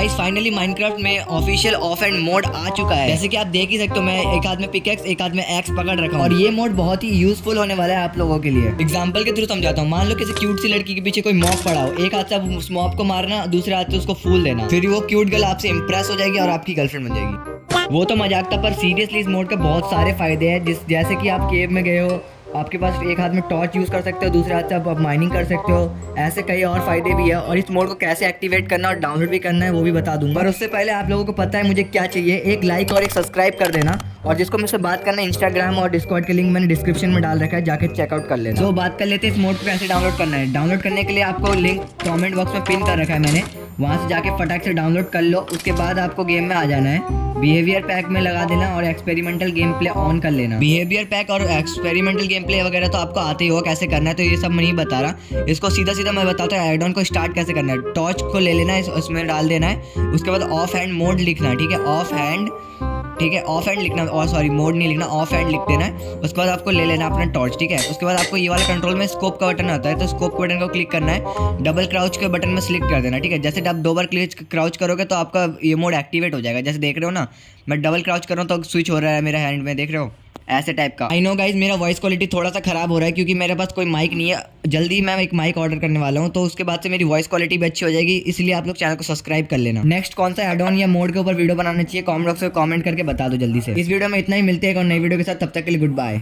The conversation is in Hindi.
गाइस फाइनली माइनक्राफ्ट में ऑफिशियल ऑफ एंड मोड आ चुका है। जैसे कि आप देख ही सकते हो, मैं एक हाथ में पिकेक्स एक हाथ में एक्स पकड़ रखा हूँ और ये मोड बहुत ही यूजफुल होने वाला है आप लोगों के लिए। एग्जांपल के थ्रू समझाता हूँ। मान लो किसी क्यूट सी लड़की के पीछे कोई मॉब पड़ा हो, एक हाथ से उस मॉब को मारना, दूसरे हाथ से उसको फूल देना, फिर वो क्यूट गर्ल आपसे इंप्रेस हो जाएगी और आपकी गर्लफ्रेंड बन जाएगी। वो तो मजाक था, पर सीरियसली इस मोड के बहुत सारे फायदे हैं। जैसे कि आप केव में गए हो, आपके पास एक हाथ में टॉर्च यूज़ कर सकते हो, दूसरे हाथ से आप माइनिंग कर सकते हो। ऐसे कई और फायदे भी है और इस मोड को कैसे एक्टिवेट करना और डाउनलोड भी करना है वो भी बता दूंगा। पर उससे पहले आप लोगों को पता है मुझे क्या चाहिए, एक लाइक और एक सब्सक्राइब कर देना। और जिसको मुझसे बात करना है, इंस्टाग्राम और डिस्कॉर्ड के लिंक मैंने डिस्क्रिप्शन में डाल रखा है, जाके चेकआउट कर लेना। तो बात कर लेते हैं इस मोड को कैसे डाउनलोड करना है। डाउनलोड करने के लिए आपको लिंक कॉमेंट बॉक्स में पिन कर रखा है मैंने, वहाँ से जाके फटाक से डाउनलोड कर लो। उसके बाद आपको गेम में आ जाना है, बिहेवियर पैक में लगा देना और एक्सपेरिमेंटल गेम प्ले ऑन कर लेना। बिहेवियर पैक और एक्सपेरिमेंटल गेम प्ले वगैरह तो आपको आते ही हो कैसे करना है, तो ये सब मैं नहीं बता रहा। इसको सीधा सीधा मैं बताता हूँ। एड ऑन को स्टार्ट कैसे करना है। टॉर्च को ले लेना है, उसमें डाल देना है। उसके बाद ऑफ हैंड मोड लिखना है, ठीक है, ऑफ हैंड, ठीक है, ऑफ हैंड लिखना, और सॉरी मोड नहीं लिखना, ऑफ हैंड लिख देना है। उसके बाद आपको ले लेना अपना टॉर्च, ठीक है। उसके बाद आपको ये वाला कंट्रोल में स्कोप का बटन आता है, तो स्कोप के बटन को क्लिक करना है, डबल क्राउच के बटन में सिलेक्ट कर देना, ठीक है। जैसे आप 2 बार क्राउच करोगे तो आपका ये मोड एक्टिवेट हो जाएगा। जैसे देख रहे हो ना, मैं डबल क्राउच कर रहा हूँ तो स्विच हो रहा है मेरा हैंड में, देख रहे हो, ऐसे टाइप का। आई नो गाइज मेरा वॉइस क्वालिटी थोड़ा सा खराब हो रहा है क्योंकि मेरे पास कोई माइक नहीं है। जल्दी मैं एक माइक ऑर्डर करने वाला हूँ, तो उसके बाद से मेरी वॉइस क्वालिटी भी अच्छी हो जाएगी, इसलिए आप लोग चैनल को सब्सक्राइब कर लेना। नेक्स्ट कौन सा एड ऑन या मोड के ऊपर वीडियो बनाना चाहिए, कमेंट बॉक्स में कमेंट करके बता दो जल्दी से। इस वीडियो में इतना ही, मिलते हैं एक और नई वीडियो के साथ, तब तक के लिए गुड बाय।